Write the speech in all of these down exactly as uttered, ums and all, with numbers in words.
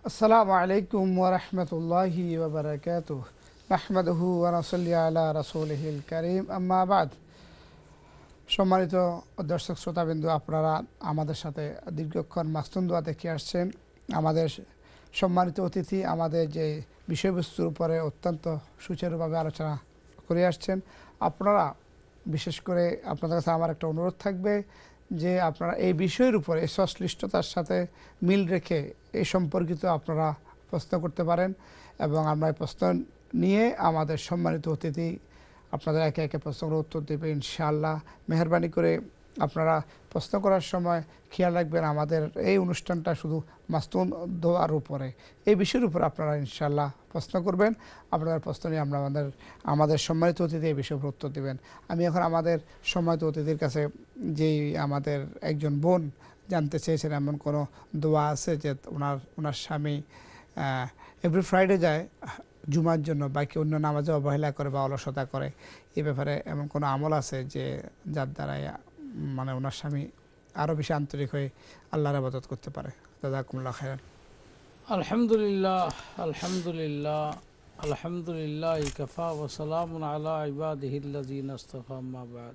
আসসালামু আলাইকুম ওয়া রাহমাতুল্লাহি ওয়া বারাকাতুহু নাহমাদুহু ওয়া নুসাল্লি আলা রাসূলিহিল কারীম আম্মা বাদ। সম্মানিত দর্শক শ্রোতাবৃন্দ, আপনারা আমাদের সাথে দীর্ঘক্ষণ মাসনুন দোয়া দেখে আসছেন। আমাদের সম্মানিত অতিথি আমাদের যে বিষয়বস্তুর উপরে অত্যন্ত সুচারুভাবে আলোচনা করে আসছেন। আপনারা বিশেষ করে আপনাদের কাছে আমার একটা অনুরোধ থাকবে যে আপনারা এই বিষয়ের উপরে সংশ্লিষ্টতার সাথে মিল রেখে এই সম্পর্কিত আপনারা প্রশ্ন করতে পারেন এবং আমরা এই প্রশ্ন নিয়ে আমাদের সম্মানিত অতিথি আপনাদের একে একে প্রশ্নগুলোর উত্তর দেবে ইনশাআল্লাহ। মেহরবানি করে আপনারা প্রশ্ন করার সময় খেয়াল রাখবেন আমাদের এই অনুষ্ঠানটা শুধু মাসনুন দোয়ার উপরে, এই বিষয়ের উপর আপনারা ইনশাআল্লাহ প্রশ্ন করবেন। আপনাদের প্রশ্ন নিয়ে আমরা আমাদের আমাদের সম্মানিত অতিথি এই বিষয়ের উপর উত্তর দেবেন। আমি এখন আমাদের সম্মানিত অতিথির কাছে যেই আমাদের একজন বোন জানতে চেয়েছেন এমন কোনো দোয়া আছে যে ওনার ওনার স্বামী এভরি ফ্রাইডে যায় জুমার জন্য, বাকি অন্য নামাজে অবহেলা করে বা অলসতা করে, এই ব্যাপারে এমন কোনো আমল আছে যে যার দ্বারা মানে ওনার স্বামী আরও বেশি আন্তরিক হয়ে আল্লাহর ইবাদত করতে পারে? জাযাকুমুল্লাহ খাইরান। আলহামদুলিল্লাহ আলহামদুলিল্লাহ আলহামদুলিল্লাহ কাফা ওয়া সালামুন আলা ইবাদিহিল্লাযিনা ইসতাফা আম্মা বাদ।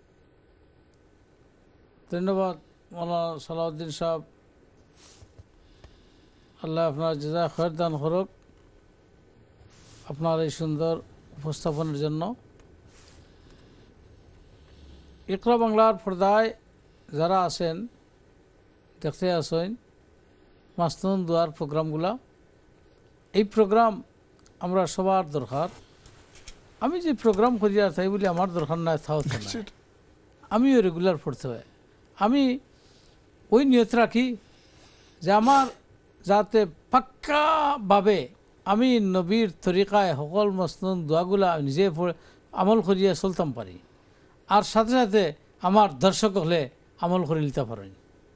ধন্যবাদ মাওলানা সালাউদ্দিন সাহেব, আল্লাহ আপনার জাযায়ে খায়র দান করুক আপনার এই সুন্দর উপস্থাপনের জন্য। ইকরা বাংলার পর্দায় যারা আছেন দেখতে আসেন মাসনুন দোয়ার প্রোগ্রামগুলা, এই প্রোগ্রাম আমরা সবার দরকার। আমি যে প্রোগ্রাম করি আর তাই বলি আমার দরকার না থাও না, আমিও রেগুলার পড়তে হয়। আমি ওই নিয়ত রাখি যে আমার যাতে পাক্কাভাবে আমি নবীর তরিকায় সকল মাসনুন দোয়াগুলা নিজে আমল করিয়া চলতাম পারি, আর সাথে সাথে আমার দর্শক হলে আমল করে নিতে পারেন।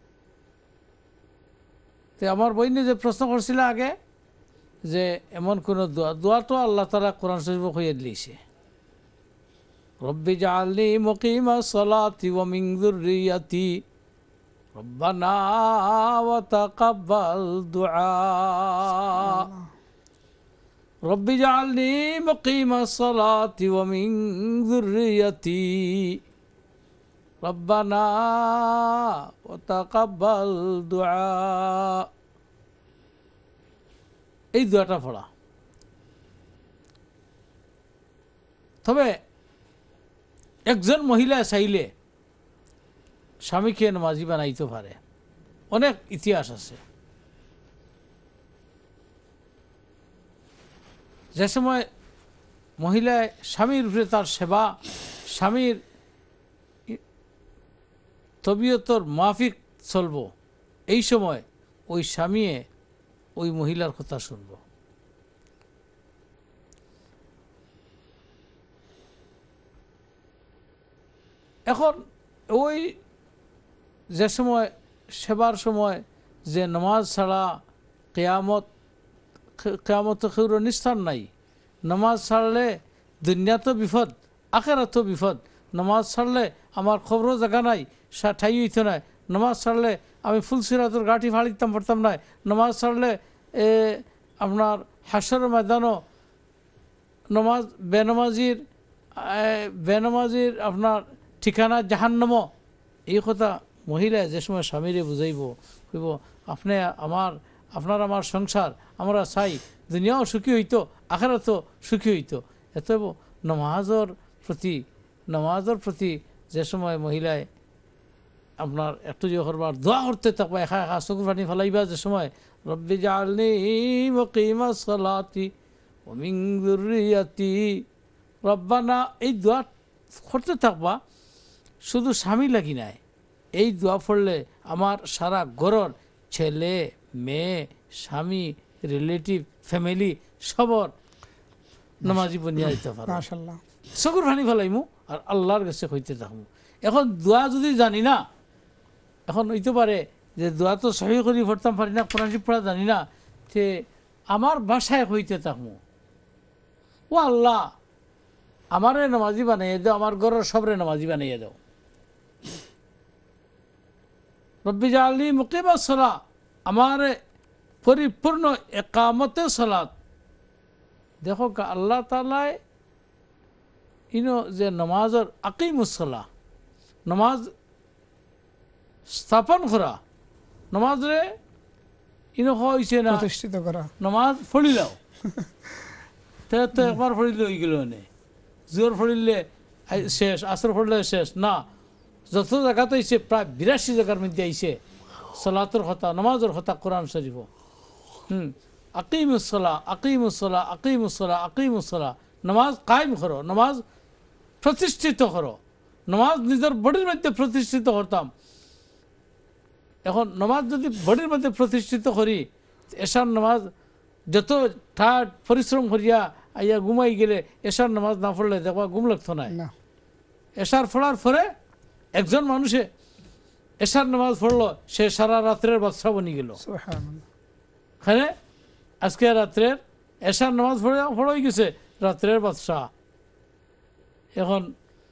তো আমার বইনে যে প্রশ্ন করছিল আগে যে এমন কোন দোয়া, দোয়া তো আল্লাহ তাআলা কোরআন শরীফে কইয়া দিয়েছে, রব্বি জাআলনি মুকিমাস সালাতি ওয়া মিন যুররিয়াতি রব্বানা ওয়া তাকাব্বাল দুআ। রব্বি জাআলনি মুকিমাস সালাতি ওয়া মিন যুররিয়াতি রব্বানা ওয়া তাকাব্বাল দুআ। এই দোয়াটা পড়া। তবে একজন মহিলা চাইলে স্বামীকে নামাজি বানাইতে পারে, অনেক ইতিহাস আছে। যে সময় মহিলায় স্বামীর উপরে তার সেবা, স্বামীর তবিয়তর মাফিক চলব, এই সময় ওই স্বামী ওই মহিলার কথা শুনব। এখন ওই যে সময় সেবার সময় যে নামাজ ছাড়া কিয়ামত কিয়ামত খেউর নিস্তার নাই, নামাজ ছাড়লে দুনিয়াতো বিপদ আখিরাতো বিপদ, নামাজ ছাড়লে আমার খবরও জায়গা নাই, ঠাই হইতো না, নামাজ ছাড়লে আমি ফুলসিরাতের গাঠি ফাড়িতাম পারতাম না, নামাজ ছাড়লে এ আপনার হাসরের ময়দানও নামাজ বেনামাজির বেনামাজির আপনার ঠিকানা জাহান্নাম। এই কথা মহিলা যে সময় স্বামীরে বুঝাইব, কইব আপনি আমার আপনার আমার সংসার আমরা চাই দুনিয়াও সুখী হইতো আখিরাতও সুখী হইতো। এত নামাজের প্রতি নামাজের প্রতি যে সময় মহিলায় আপনার একটু যে করবার দোয়া করতে থাকবা, একা একা চকুর পানি ফেলাইবা, যে সময় রব্বি জাআলনি মুকিমাস সালাতি ওয়া মিন যুররিয়াতি রব্বানা, এই দোয়া করতে থাকবা। শুধু স্বামী লাগি নাই, এই দোয়া পড়লে আমার সারা ঘরের ছেলে মেয়ে স্বামী রিলেটিভ ফ্যামিলি সবর নামাজি বনিয়া দিতে পারো। মাশাআল্লাহ, চকুর পানি ফেলাইমু আর আল্লাহর কাছে হইতে থাকবো। এখন দোয়া যদি জানি না, এখন হইতে পারে যে দোয়া তো সহি করে পড়তাম পারি না, কোরআন শরীফ পড়া জানি না, যে আমার বাসায় হইতে থাকবো, ও আল্লাহ আমারে নামাজি বানাইয়ে দাও, আমার ঘরের সবরে নামাজি বানাইয়ে দাও। রব্বি জাআলনি মুকিমাস সালাহ, আমারে পরিপূর্ণ একামতে সালাত দেখো আল্লাহ তাআলায় ইনো যে নামাজের আকিমুস সালাহ নামাজ স্থাপন করা নামাজরে ইনো হইছে না প্রতিষ্ঠিত করা নামাজ পড়িলাও তে তো একবার পড়িলে হয়ে গেল না জোর পড়িলে শেষ আসর পড়লে শেষ না যত জায়গাতে আইছে প্রায় বিরাশি জায়গার মধ্যে আইছে সালাতের কথা নামাজের কথা কোরআন শরীফ হুম আকিমুস সালাহ আকিমুস সালাহ আকিমুস সালাহ আকিমুস সালাহ নামাজ কায়েম করো নামাজ প্রতিষ্ঠিত করো নামাজ নিজের বডির মধ্যে প্রতিষ্ঠিত করতাম এখন নামাজ যদি বডির মধ্যে প্রতিষ্ঠিত করি এশার নামাজ যত ঠাট পরিশ্রম করিয়া আইয়া ঘুমাই গেলে এশার নামাজ না পড়লে দেখবা ঘুম লাগতো না এশার পড়ার পরে একজন মানুষে এশার নামাজ পড়লো সে সারা রাত্রের বাদশা বনি গেল হ্যাঁ আজকে রাত্রের এশার নামাজ পড়ে পড়াই গেছে রাত্রের বাদশাহ এখন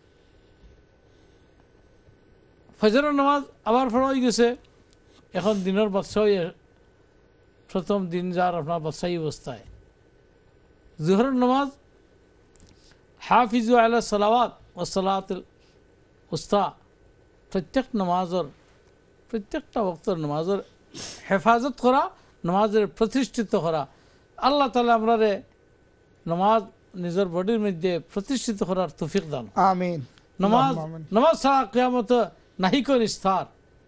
ফজরের নামাজ আবার পড়াই গেছে এখন দিনের বাদশাহ প্রথম দিন যার আপনার বাদশাহী অবস্থায় জোহরের নামাজ হাফিজু আলা সালাওয়াত ও সালাতুল উস্তা প্রত্যেক নামাজের প্রত্যেকটা ওয়াক্তের নামাজের হেফাজত করা নামাজের প্রতিষ্ঠিত করা আল্লাহ তাআলা আমরারে নামাজ নিজের বডির মধ্যে প্রতিষ্ঠিত করার তৌফিক দান আমিন নামাজ নামাজ ছাড়া কিয়ামতে নাহি কোন স্থান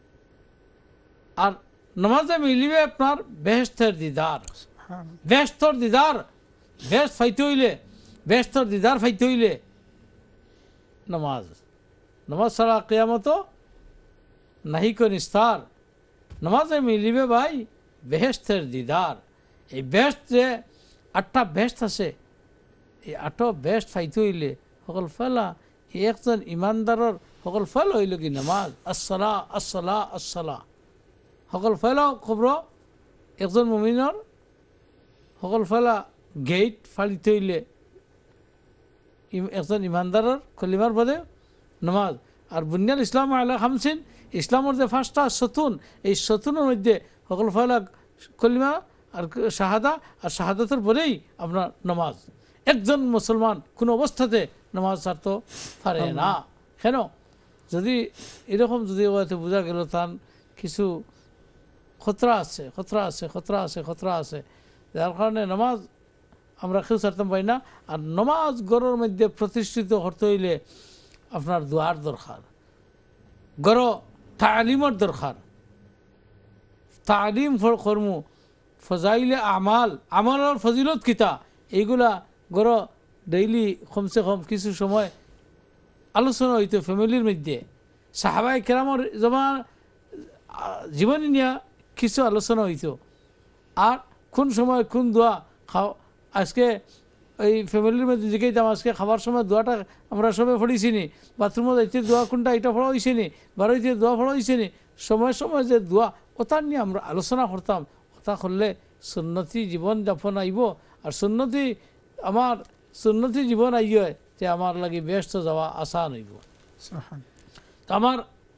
আর নামাজে মিলিবে আপনার বেহেশতের দিদার বেহেশতর দিদার বেহেশত ফাইতে হইলে বেহেশতর দিদার ফাইতে হইলে নামাজ নামাজ ছাড়া কিয়ামতে নাহি কোন স্থান নামাজে মিলিবে ভাই বেহেশতের দিদার এই বেহেশত যে আটটা বেহেশত আছে এই আটো বেহেশত ফাইতে হইলে সকল ফেলা একজন ইমানদারের সকল ফল হইল কি নামাজ আসসালা আসসালা আসসালা সকল ফেলা খবর একজন মুমিনের সকল ফেলা গেট ফালিতে হইলে একজন ইমানদারের কলিমার বাদে নামাজ আর বুনিয়াল ইসলাম আলা খামসিন ইসলামের যে পাঁচটা সতুন এই সতুনের মধ্যে সকল ফেলা কলিমা আর শাহাদা আর শাহাদাতের পরেই আপনার নামাজ একজন মুসলমান কোনো অবস্থাতে নামাজ ছাড়তে পারে না কেন যদি এরকম যদি বোঝা গেল তার কিছু খতরা আছে খতরা আছে খতরা আছে খতরা আছে যার কারণে নামাজ আমরা কেউ ছাড়তাম পারি না আর নামাজ গড়ের মধ্যে প্রতিষ্ঠিত করতে হইলে আপনার দোয়ার দরকার গড় তালিমের দরকার তালিম কর্ম ফজাইলে আমাল আমালের ফজিলত কিতা এইগুলা গড় ডেইলি কমসে কম কিছু সময় আলোচনা হইতো ফ্যামিলির মধ্যে সাহাবায়ে কেরামের জমা জীবনী নিয়ে কিছু আলোচনা হইতো আর কোন সময় কোন দোয়া খাও আজকে এই ফ্যামিলির মধ্যে জিজ্ঞাইতাম আজকে খাবার সময় দোয়াটা আমরা সবাই পড়েছি নি বাথরুমে যাইতে দোয়া কোনটা এটা পড়া হয়েছে নি বারোইতে দোয়া পড়া হয়েছে নি সময় সময় যে দোয়া ওটা নিয়ে আমরা আলোচনা করতাম ওটা করলে সুন্নতি জীবন যাপন আইব আর সুন্নতি আমার সুন্নতি জীবন আইয় যে আমার লাগি ব্যস্ত যাওয়া আসান হইব আমার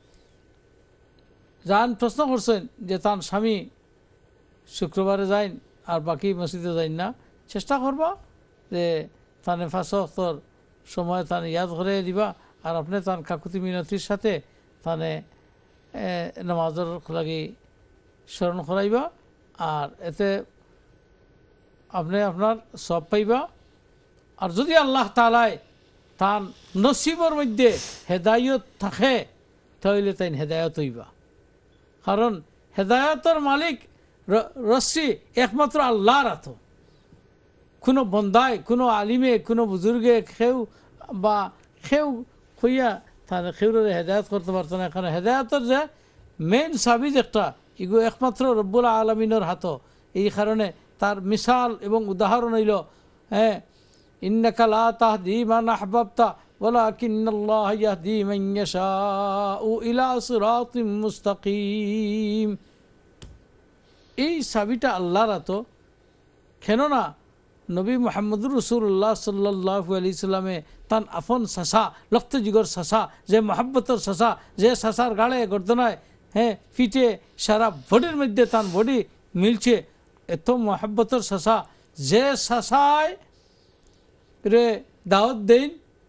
যান প্রশ্ন করছেন যে তার স্বামী শুক্রবারে যাইন আর বাকি মসজিদে যাইন না চেষ্টা করবা যে তানে ফাঁসর সময় তান ইয়াদ করে দিবা আর আপনি তার কাকুতি মিনতির সাথে তানে নামাজের লাগি স্মরণ করাইবা আর এতে আপনি আপনার সব পাইবা আর যদি আল্লাহ তাআলায় তার নসিবর মধ্যে হেদায়ত থাকে তাহলে তাই হেদায়ত হইবা কারণ হেদায়তের মালিক রশ্মি একমাত্র আল্লাহর হাতে কোনো বন্দায় কোনো আলিমে কোনো বুজুর্গে খেউ বা খেউ হইয়া তাহলে খেউরে হেদায়ত করতে পারতো না কারণ হেদায়তের যে মেইন সাবিজ একটা এগুলো একমাত্র রব্বুল আলমিনের হাত এই কারণে তার মিসাল এবং উদাহরণ হইল হ্যাঁ ইন্নাকা লা তাহদি মান আহবাবতা ওয়ালাকিন্নাল্লাহ ইয়াহদি মান ইয়াশাউ ইলা সিরাতিম মুস্তাকিম এই সাবিটা আল্লাহর হাত কেননা নবী মুহাম্মদুর রাসূলুল্লাহ সাল্লাল্লাহু আলাইহি সাল্লামে তান আফন সাসা লক্ত জিগর সাসা যে মহাব্বতের সাসা যে সাসার গাড়ে গর্দনায় হ্যাঁ ফিটে সারা বডির মধ্যে তার বডি মিলছে এত মহাব্বতর চাচা যে চাচায় রে দাওয়াত দেন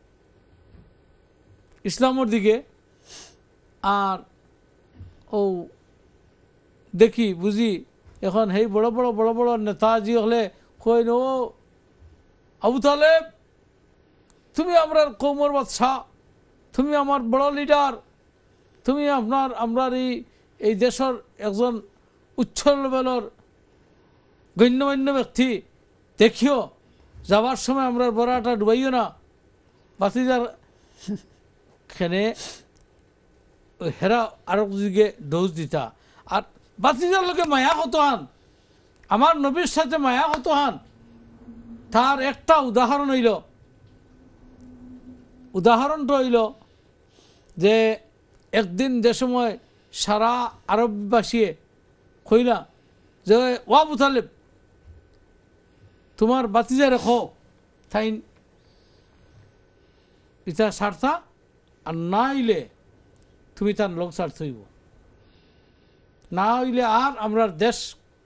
ইসলামের দিকে আর ও দেখি বুঝি এখন সেই বড় বড় বড় বড় নেতাজি হলে কই নো আবু তালেব তুমি আমরা কৌমর বাদশাহ, তুমি আমার বড় লিডার, তুমি আপনার আমরার এই এই দেশের একজন উচ্চ লেভেলের গণ্যমান্য ব্যক্তি, দেখিও যাবার সময় আমরা বড়াটা ডুবাইও না। বাতিজার খেনে হেরা আরো দিকে ডোজ দিতা আর বাতিজার লোকে মায়া হতো হান, আমার নবীর সাথে মায়া হতো হান। তার একটা উদাহরণ হইল, উদাহরণটা হইল যে একদিন যে সময় সারা আরববাসী কইলা যে ওয়া আবু তালেব তোমার বাতিজা রেখো, তাই ইটা সারতা আর না হইলে তুমি তার লোক সারতে হইব, না হইলে আর আমরা দেশ।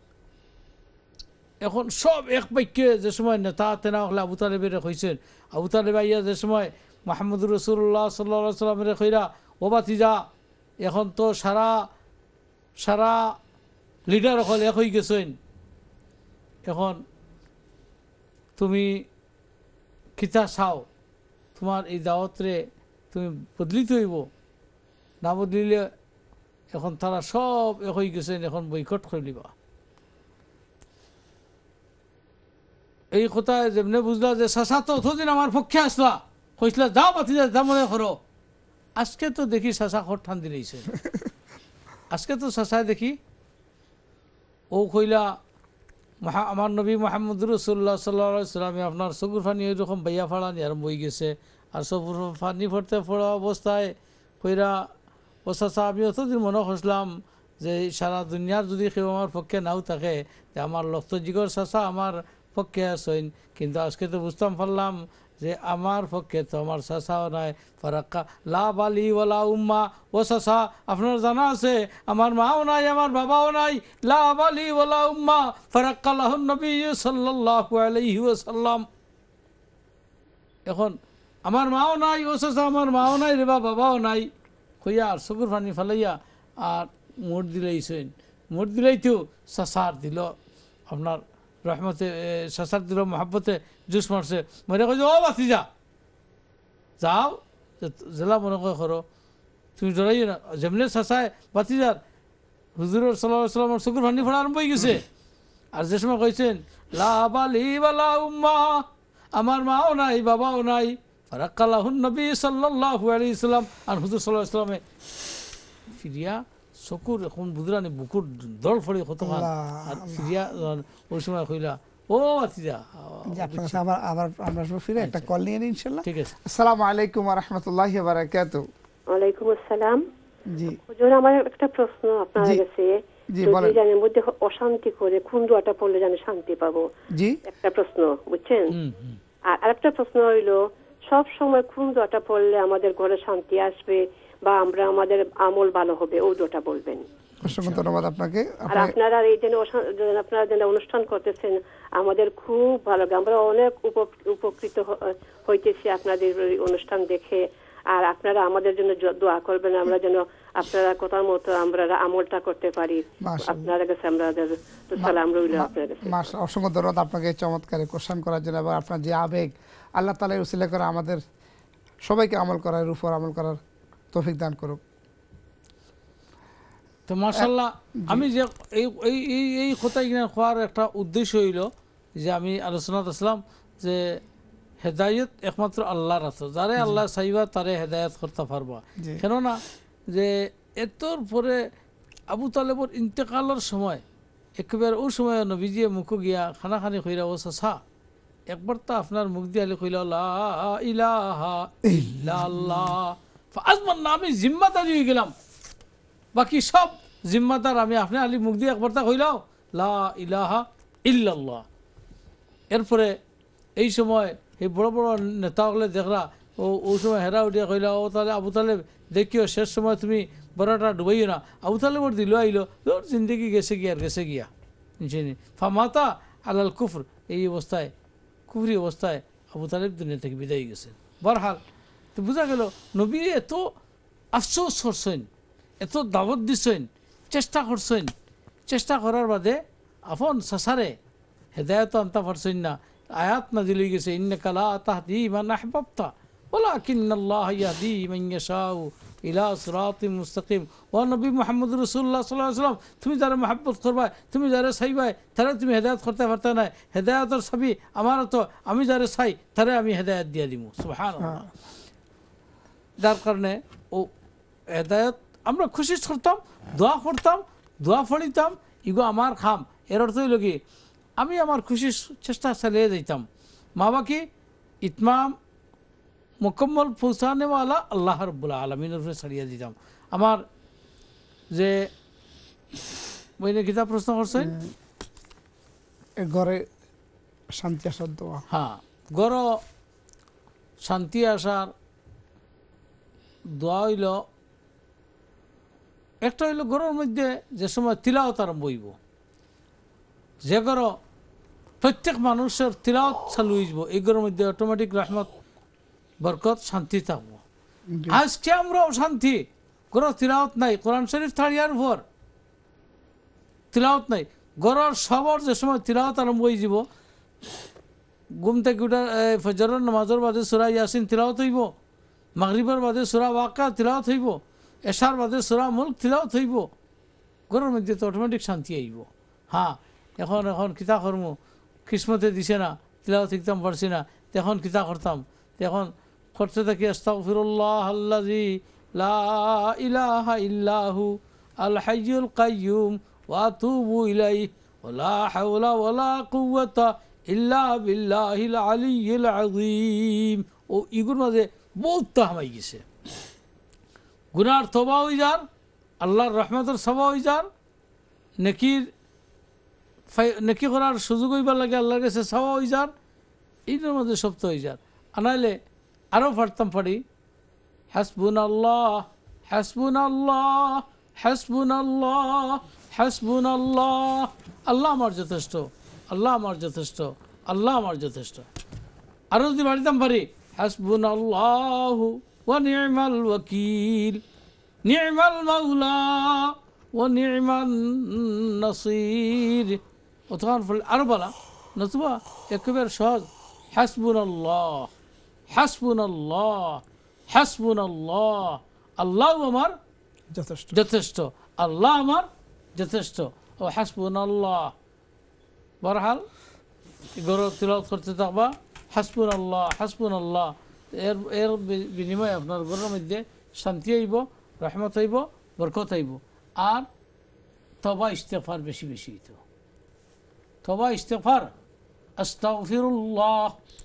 এখন সব এক বাক্যে যে সময় নেতা তেনা হলে আবু তালেবের হয়েছেন, আবু তালেব আইয়া যে সময় মাহমুদুর রসুল্লাহ সাল্লা সাল্লামের কইরা ও বাতিজা এখন তো সারা সারা লিডার হল এক হয়ে গেছেন, এখন তুমি কিতা চাও, তোমার এই দাওয়াতরে তুমি বদলিতে হইব, না বদলিলে এখন তারা সব এক হয়ে গেছেন, এখন বয়কট করে দিবা। এই কথা যেমনি বুঝলা যে চাচা তো অতদিন আমার পক্ষে আসলা, কইসলা যাও বাতিজা যা মনে করো। আজকে তো দেখি চাচা খর ঠান দিলেইছে, আজকে তো চাচায় দেখি ও কইলা আমার নবী মোহাম্মদ রসুল্লাহ সাল্লাহ সাল্লামে আপনার চকুর ফানি ওইরকম বাইয়া ফাড়ানি আরম্ভ হয়ে গেছে। আর চকুর ফানি ফরতে ফোড়া অবস্থায় কইরা ও চাচা আমি অতদিন মনে করছিলাম যে সারা দুনিয়ার যদি কেউ আমার পক্ষে নাও থাকে আমার লক্তজিগর চাচা আমার পক্ষে আসেন, কিন্তু আজকে তো বুঝতাম পারলাম যে আমার পক্ষে তো আমার চাচাও নাই, ফারাক্কা লা বালি ওয়ালা উম্মা। ও চাচা আপনার জানা আছে আমার মাও নাই আমার বাবাও নাই, লা বালি ওয়ালা উম্মা ফারাক্কা লাহুন নবী সাল্লাল্লাহু আলাইহি ওয়াসাল্লাম। এখন আমার মাও নাই, ও চাচা আমার মাও নাই রে বা বাবাও নাই, কইয়া আর চকুর পানি ফেলাইয়া আর মোট দিলেইছেন। মোট দিলেই তো চাচার দিল আপনার রহমতে, চাচার দিল মহাব্বতে জুস মারছে, মনে কই ও বাতিজা যাও জেলা মনে করো তুমি ডরাই না। যেমনি চাচায় বাতিজার হুজুরের সাল্লাল্লাহু আলাইহি ওয়াসাল্লামের চকুর পানি ফোড়া আরম্ভ হয়ে গেছে। আর যে সময় কইছেন লা বালি ওয়ালা উম্মা আমার মাও নাই বাবাও নাই, ফারাক্কা লাহুন নবী সাল্লাল্লাহু আলাইহি ওয়াসাল্লাম। আর হুজুর সাল্লাল্লাহু আলাইহি ওয়াসাল্লামে ফিরিয়া চকুর এখন বুদরানি বুকুর দল ফড়ি কত খান। আর ফিরিয়া ওই সময় কইলা ও বাতিজা আবার আবার আমরা ফিরে একটা কল নিয়ে নিই ইনশাআল্লাহ। ঠিক আছে। আসসালামু আলাইকুম ওয়া রাহমাতুল্লাহি ওয়া বারাকাতুহু। ওয়ালাইকুম আসসালাম। জি হুজুর আমার একটা প্রশ্ন আপনার কাছে, জি যদি বলেন। জানেন মধ্যে অশান্তি করে কোন দোয়াটা পড়লে জানি শান্তি পাবো, জি একটা প্রশ্ন বুঝছেন। হুম হুম আর আরেকটা প্রশ্ন হইল সব সময় কোন দোয়াটা পড়লে আমাদের ঘরে শান্তি আসবে বা আমরা আমাদের আমল ভালো হবে, ওই দোয়াটা বলবেন। অসংখ্য ধন্যবাদ আপনাকে। আর আপনারা এই যে আপনারা যে অনুষ্ঠান করতেছেন আমাদের খুব ভালো লাগে, আমরা অনেক উপকৃত হইতেছি আপনাদের অনুষ্ঠান দেখে। আর আপনারা আমাদের জন্য দোয়া করবেন আমরা যেন আপনারা কথার মতো আমরা আমলটা করতে পারি। আপনাদের কাছে আমাদের সালাম রইল। আপনাদের কাছে অসংখ্য ধন্যবাদ আপনাকে চমৎকার কোশ্চেন করার জন্য এবং আপনার যে আবেগ, আল্লাহ তাআলা উসিলা করে আমাদের সবাইকে আমল করার উপর আমল করার তৌফিক দান করুক। তো মাশাআল্লাহ আমি যে এই এই এই কথা হওয়ার একটা উদ্দেশ্য হইল যে আমি আলোচনাত আসলাম যে হেদায়ত একমাত্র আল্লাহর আছে, যারে আল্লাহ চাইবা তারে হেদায়ত করতে পারবা। কেননা যে এতর পরে আবু তালেবর ইন্তেকালের সময় একেবারে ওই সময় নবীজিয়ে মুখ গিয়া খানা খানি কইরা ও চাচা একবার তো আপনার মুখ দিয়ে আলি কইলা লা ইলাহা ইল্লাল্লাহ, আজমান না আমি জিম্মাদারি হয়ে গেলাম, বাকি সব জিম্মাদার আমি আপনি আলি মুখ দিয়ে একবার তা কইলাও লা ইলাহা ইল্লাল্লাহ। এরপরে এই সময় এই বড় বড় নেতাগুলো দেখলা ও ওই সময় হেরা উঠিয়া কইলা ও তাহলে আবু তালেব দেখিও শেষ সময় তুমি বড়টা ডুবাইও না। আবু তালেবর দিল আইলো তোর জিন্দগি গেছে গিয়া আর গেছে গিয়া নিচে ফামাতা আলাল কুফর, এই অবস্থায় কুফরি অবস্থায় আবু তালেব দুনিয়া থেকে বিদায় গেছেন। বরহাল তো বোঝা গেল নবী এত আফসোস করছেন, এত দাবত দিছেন, চেষ্টা করছেন, চেষ্টা করার বাদে আপন সাসারে হেদায়ত আনতে পারছেন না। আয়াত নাযিল হয়ে গেছে ইন্নাকা লা তাহদি মান আহবাবতা ওয়ালাকিন্নাল্লাহা ইয়াহদি মান ইয়াশাউ ইলা সিরাতিম মুস্তাকিম। ও নবী মুহাম্মদ রাসূলুল্লাহ সাল্লাল্লাহু আলাইহি ওয়াসাল্লাম, তুমি যারা মহব্বত করবা, তুমি যারা চাইবাই, তারা তুমি হেদায়ত করতে পারতে না। হেদায়তের ছবি আমার তো, আমি যারা চাই তারা আমি হেদায়ত দিয়ে দিব। সুবহানাল্লাহ। যার কারণে ও হেদায়ত আমরা খুশি করতাম, দোয়া করতাম, দোয়া ফলিতাম, ইগো আমার খাম। এর অর্থ হইল কি আমি আমার খুশির চেষ্টা চালিয়ে দিতাম। মা বাকি ইতমাম মুকম্মল পৌঁছানেওয়ালা আল্লাহ রাব্বুল আলামিনের উপরে ছাড়িয়ে দিতাম। আমার যে বইনে কিতাব প্রশ্ন করছেন ঘরে শান্তি আসার দোয়া। হ্যাঁ, ঘর শান্তি আসার দোয়া হইল একটা হইল ঘরের মধ্যে যে সময় তিলাওয়াত আরম্ভ হইব, যে ঘর প্রত্যেক মানুষের তিলাওয়াত চালু হইব, এই ঘরের মধ্যে অটোমেটিক রহমত বরকত শান্তি থাকবো। আজকে আমরাও শান্তি, ঘর তিলাওয়াত নাই, কোরআন শরীফ থাড়িয়ার উপর তিলাওয়াত নাই। ঘরের সবর যে সময় তিলাওয়াত আরম্ভ হয়ে যাব, ঘুম থেকে উঠার ফজরের নামাজের বাদে সূরা ইয়াসিন তিলাওয়াত হইব, মাগরিবের বাদে সূরা ওয়াকিয়া তিলাওয়াত হইব, এশার বাদে সূরা মুলক তিলাওয়াত হইব, ঘরের মধ্যে তো অটোমেটিক শান্তি আইব। হ্যাঁ, এখন এখন কিতা করব, কিসমতে দিছে না, তিলাওয়াত শিখতাম পারছি না, তখন কিতা করতাম, তখন করতে থাকি আস্তাগফিরুল্লাহ আল্লাযী লা ইলাহা ইল্লাহু আল হাইয়ুল কাইয়্যুম ওয়া আতুবু ইলাইহি ওয়া লা হাওলা ওয়া লা কুওয়াতা ইল্লা বিল্লাহিল আলিয়্যিল আযীম। ও ইগুর মাঝে বহুত তাহমাই গেছে। গুনার তওবা হই যার, আল্লাহর রহমতের সওয়া হই যার, নেকির নেকি করার সুযোগ হইবার লাগে আল্লাহর কাছে সওয়া হই যার, এইটার মধ্যে সপ্ত হই যার। আনাইলে আরও পারতাম পারি হাসবুনাল্লাহ হাসবুনাল্লাহ হাসবুনাল্লাহ হাসবুনাল্লাহ, আল্লাহ আমার যথেষ্ট, আল্লাহ আমার যথেষ্ট, আল্লাহ আমার যথেষ্ট। আরও যদি পারিতাম পারি হাসবুনাল্লাহু ওয়া নি'মাল ওয়াকিল নি'মাল মাওলা ওয়া নি'মান নাসির। অতক্ষণ ফলে আরও বলা নতুবা একেবারে সহজ হাসবুনাল্লাহ হাসবুনাল্লাহ হাসবুনাল্লাহ, আল্লাহ আমার যথেষ্ট যথেষ্ট, আল্লাহ আমার যথেষ্ট, ও হাসবুনাল্লাহ। বরহাল গৌরব তিলাওয়াত করতে থাকবা হাসবুনাল্লাহ হাসবুনাল্লাহ। এর এর বিনিময়ে আপনার ঘরের মধ্যে শান্তি আইব, রহমত হইব, বরকত হইব। আর তওবা ইস্তেগফার বেশি বেশি হইতো, তওবা ইস্তেগফার। আস্তাগফিরুল্লাহ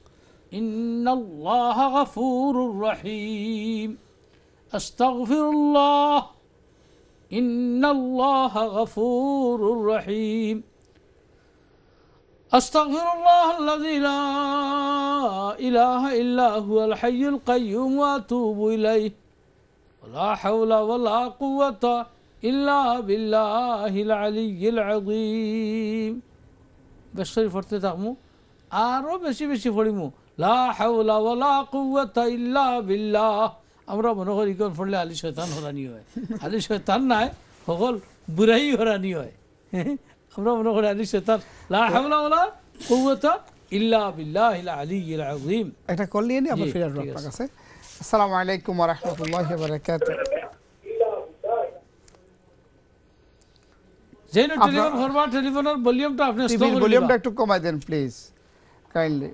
ইন্নাল্লাহা গফুরুর রহিম, আস্তাগফিরুল্লাহ ইন্নাল্লাহা গফুরুর রহিম, আস্তাগফিরুল্লাহ আল্লাযী লা ইলাহা ইল্লা হুয়াল হাইয়ুল কাইয়্যুম ওয়া আতুবু ইলাইহি ওয়া লা হাওলা ওয়া লা কুওয়াতা ইল্লা বিল্লাহিল আলিয়্যিল আযীম। বেশি পড়তে থাকমু, আরও বেশি বেশি পড়িমু লা হাওলা ওয়া লা কুওয়াতা ইল্লা বিল্লাহ। আমরা মনে করি কোন পড়লে আলী শয়তান হরানি হয়, আলী শয়তান নাই, সকল বুড়াই হরানি হয়। আমরা মনে করি আলী শয়তান, লা হাওলা ওয়া লা কুওয়াতা ইল্লা বিল্লাহিল আলিয়্যিল আযীম। একটা কল নিয়ে নি, আমরা ফিরে আসবো আপনার কাছে। আসসালামু আলাইকুম ওয়া রাহমাতুল্লাহি ওয়া বারাকাতুহু। যেন টেলিফোন করবা, টেলিফোনের ভলিউমটা আপনি স্লো করে ভলিউমটা একটু কমাই দেন প্লিজ, কাইন্ডলি।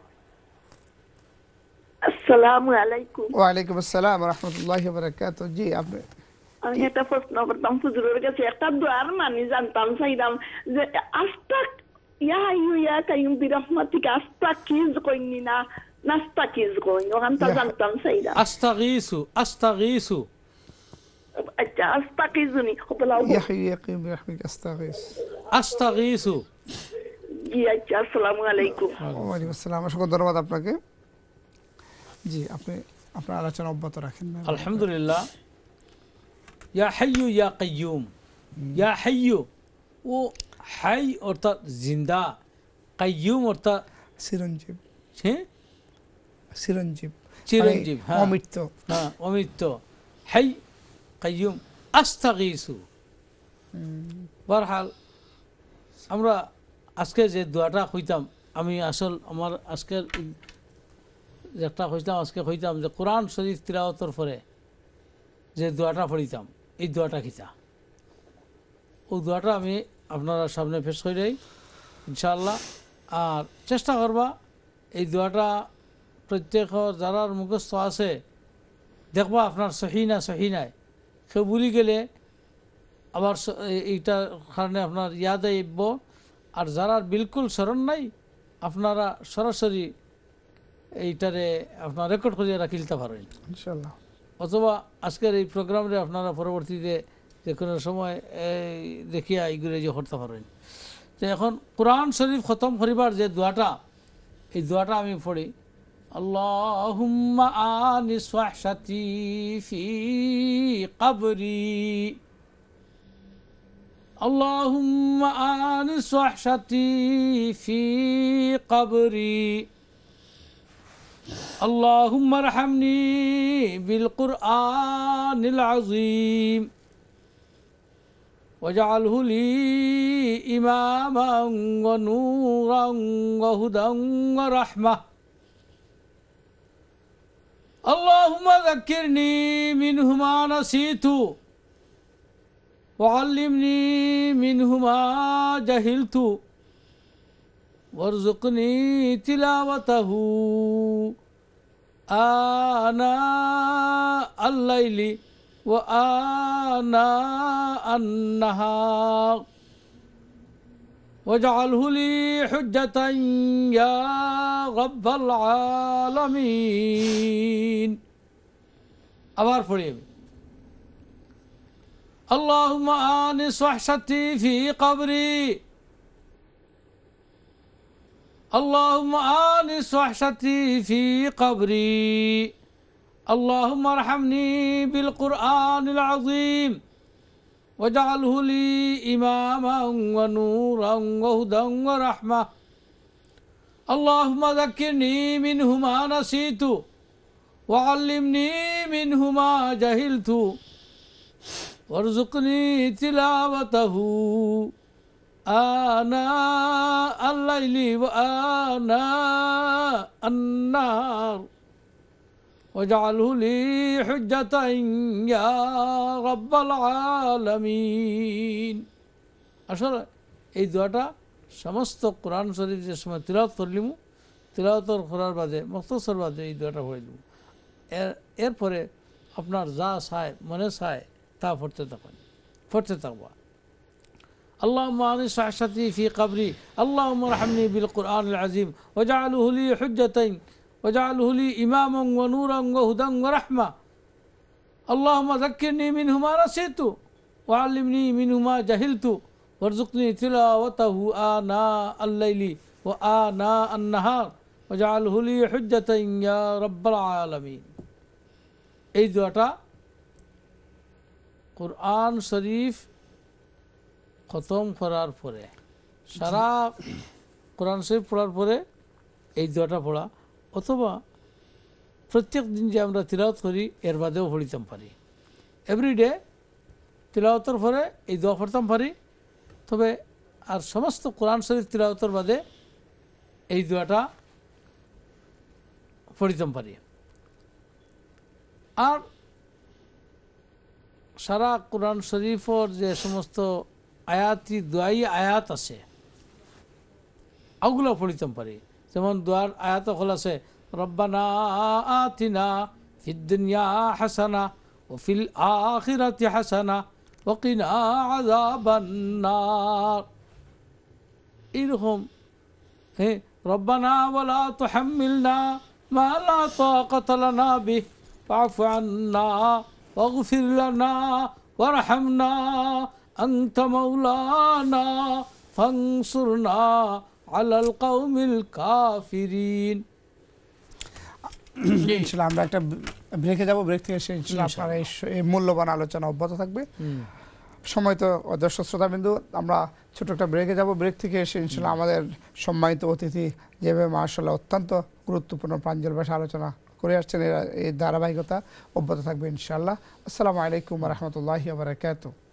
আসসালামু আলাইকুম। ওয়া আলাইকুম আসসালাম ওয়া রাহমাতুল্লাহি ওয়া বারাকাতুহু। জি, আপনি আমি একটা প্রশ্ন করতাম হুজুরের কাছে, একটা দোয়ার মানে জানতাম চাইলাম যে আস্তাক ইয়া হাইয়ু ইয়া কাইয়ুম বিরহমাতিকা আস্তাকিজ কইনি না নাস্তাকিজ কই, ওখানটা জানতাম চাইলাম। আস্তাগীসু আস্তাগীসু, আচ্ছা আস্তাকিজুনি বলাও। ইয়া হাইয়ু ইয়া কাইয়ুম বিরহমাতিকা আস্তাগীস, আস্তাগীসু। জি আচ্ছা, আসসালামু আলাইকুম। ওয়া আলাইকুম আসসালাম, অসংখ্য ধন্যবাদ আপনাকে। জি, আপনি আপনার আলোচনা অব্যাহত রাখেন। আলহামদুলিল্লাহ। ইয়া হাইয়ু ইয়া কাইয়ুম, ইয়া হাইয়ু, ও হাই অর্থাৎ জিন্দা, কাইয়ুম অর্থাৎ চিরঞ্জীব, হ্যাঁ চিরঞ্জীব, চিরঞ্জীব, হ্যাঁ অমৃত, হ্যাঁ অমৃত, হাই কাইয়ুম আস্তাগীসু। বরহাল আমরা আজকে যে দোয়াটা কইতাম, আমি আসল আমার আজকের যেটা কইতাম আজকে কইতাম যে কোরআন শরীফ তিলাওয়াতের পরে যে দোয়াটা পড়িতাম, এই দোয়াটা খিতা, ওই দোয়াটা আমি আপনারা সামনে পেশ করে ইনশাআল্লাহ। আর চেষ্টা করবা এই দোয়াটা প্রত্যেক যারার মুখস্থ আছে দেখবা আপনার সহি না সহি নাই, কেউ ভুলি গেলে আবার এইটার কারণে আপনার ইয়াদ আইব। আর যারা বিলকুল স্মরণ নাই আপনারা সরাসরি এইটারে আপনার রেকর্ড করিয়ে রাখিলতে পারেন ইনশাআল্লাহ, অথবা আজকের এই প্রোগ্রামে আপনারা পরবর্তীতে যে কোনো সময় এই দেখিয়া এইগুলো যে করতে পারেন। তো এখন কোরআন শরীফ খতম করিবার যে দোয়াটা, এই দোয়াটা আমি পড়ি। আল্লাহুম্মা আনিস ওয়াহশাতি ফি কবরি, اللهم آنس وحشتي في قبري، اللهم ارحمني بالقرآن العظيم واجعله لي إماما ونورا وهدى ورحمة، اللهم ذكرني منه ما نسيت وعلمني منه ما جهلت وارزقني تلاوته آناء الليل وآناء النهار واجعله لي حجة يا رب العالمين. আবার পড়ি আমি। اللهم آنس وحشتي في قبري، اللهم آنس وحشتي في قبري، اللهم ارحمني بالقرآن العظيم واجعله لي إماما ونورا وهدى ورحمة، اللهم ذكرني منه ما نسيت وعلمني منه ما جهلت وارزقني تلاوته آناء الليل وآناء النهار واجعله لي حجة يا رب العالمين. আসলে এই দোয়াটা সমস্ত কোরআন শরীফ যে সময় তিলাওয়াত করলিমু, তিলাওয়াতের করার বাদে মুখতসর বাদে এই দোয়াটা হয়ে দিব। এর এরপরে আপনার যা চায় মনে চায় তা পড়তে থাকুন, পড়তে থাকবা। اللهم آنس وحشتي في قبري، اللهم ارحمني بالقرآن العظيم واجعله لي حجة واجعله لي إماما ونورا وهدى ورحمة، اللهم ذكرني منه ما نسيت وعلمني منه ما جهلت وارزقني تلاوته آناء الليل وآناء النهار واجعله لي حجة يا رب العالمين. এই দোয়াটা কোরআন শরীফ খতম করার পরে, সারা কোরআন শরীফ পড়ার পরে এই দোয়াটা পড়া, অথবা প্রত্যেক দিন যে আমরা তিলাওয়াত করি এর বাদেও পড়িতাম পারি। এভরিডে তিলাওয়াতের পরে এই দোয়া পড়তাম পারি, তবে আর সমস্ত কোরআন শরীফ তিলাওয়াতের বাদে এই দোয়াটা পড়িতাম পারি। আর সারা কোরআন শরীফর যে সমস্ত আয়াতি দোয়াই আয়াত আছে ওগুলো পড়িতাম পারি। যেমন দোয়ার আয়াত হল আছে রব্বানা আতিনা ফিদ দুনিয়া হাসানা ওয়া ফিল আখিরাতি হাসানা ওয়া কিনা আযাবান নার, এরকম। হ্যাঁ, রব্বানা ওয়ালা তুহাম্মিলনা মা লা তাকাতা লানা বিহি ফা'ফু আন্না ওয়াগফির লানা ওয়ারহামনা আনতা মাওলানা ফানসুরনা আলাল কওমিল কাফিরিন। ইনশাআল্লাহ আমরা একটা ব্রেকে যাব, ব্রেক থেকে এসে ইনশাআল্লাহ আপনার এই মূল্যবান আলোচনা অব্যাহত থাকবে। সম্মানিত দর্শক শ্রোতাবিন্দু, আমরা ছোট একটা ব্রেকে যাব। ব্রেক থেকে এসে ইনশাল্লাহ আমাদের সম্মানিত অতিথি যেভাবে মাশাআল্লাহ অত্যন্ত গুরুত্বপূর্ণ প্রাঞ্জল ভাষা আলোচনা করে আসছেন, এই ধারাবাহিকতা অব্যাহত থাকবে ইনশাআল্লাহ। আসসালামু আলাইকুম ওয়া রাহমাতুল্লাহি ওয়া বারাকাতুহু।